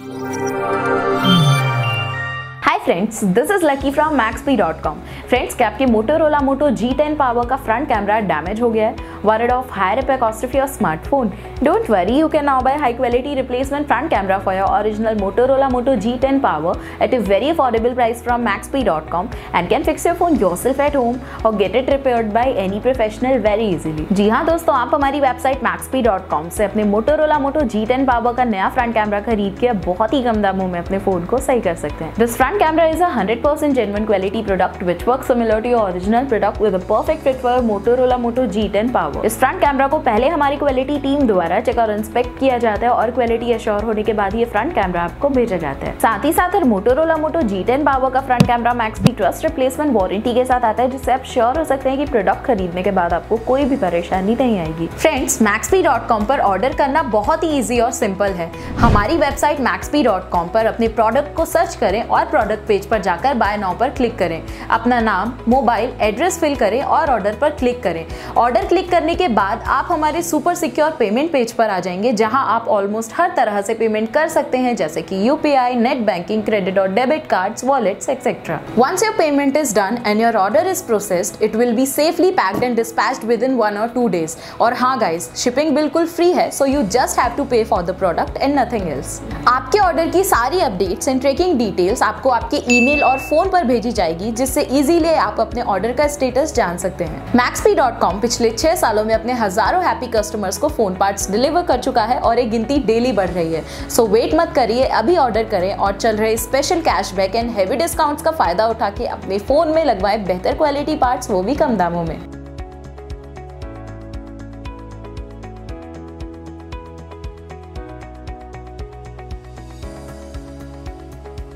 Hi friends, this is lucky from maxp.com। Friends, क्या आपके Motorola Moto G10 power का front camera damage हो गया है? Worried of high repair cost of your smartphone? Don't worry, you can now buy high quality replacement front camera for your original Motorola Moto G10 power at a very affordable price from maxp.com and can fix your phone yourself at home or get it repaired by any professional very easily। जी हाँ दोस्तों, आप हमारी website maxp.com से अपने Motorola Moto G10 power का नया front camera खरीद के बहुत ही कम दामों में अपने फोन को सही कर सकते हैं। This front camera is a 100% genuine quality product which works similar to your original product with a perfect fit for Motorola Moto G10 power। इस फ्रंट कैमरा को पहले हमारी क्वालिटी टीम द्वारा चेक और इंस्पेक्ट किया जाता है और क्वालिटी एश्योर होने के बाद ये फ्रंट कैमरा आपको भेजा जाता है। साथ ही साथ Motorola Moto G10 पावर का front camera Maxp trust replacement warranty के साथ आता है, जिससे आप श्योर हो सकते हैं कि प्रोडक्ट खरीदने के बाद आपको कोई भी परेशानी नहीं आएगी। फ्रेंड्स, maxp.com पर ऑर्डर करना बहुत ही ईजी और सिंपल है। हमारी वेबसाइट maxp.com पर अपने प्रोडक्ट को सर्च करें और प्रोडक्ट पेज पर जाकर बाय नाउ पर क्लिक करें। अपना नाम, मोबाइल, एड्रेस फिल करें और ऑर्डर पर क्लिक करें। ऑर्डर क्लिक करने के बाद आप हमारे सुपर सिक्योर पेमेंट पेज पर आ जाएंगे, जहां आप ऑलमोस्ट हर तरह से पेमेंट कर सकते हैं, जैसे कि यूपीआई, नेट बैंकिंग, क्रेडिट और debit cards, wallets etcetera. Once your payment is done and your order is processed, it will be safely packed and dispatched with in 1 or 2 days। और हाँ गाइस, शिपिंग बिल्कुल free है, so you just have to pay for the product and nothing else. आपके order की सारी updates and tracking details आपको आपके email और फोन पर भेजी जाएगी, जिससे इजीली आप अपने ऑर्डर का स्टेटस जान सकते हैं। maxp.com पिछले 6 सालों में अपने हजारों हैप्पी कस्टमर्स को फोन पार्ट्स डिलीवर कर चुका है और एक गिनती डेली बढ़ रही है। सो वेट मत करिए, अभी ऑर्डर करें और चल रहे special cashback and heavy discounts का फायदा उठा के अपने फोन में लगवाएं बेहतर क्वालिटी पार्ट्स, वो भी कम दामों में।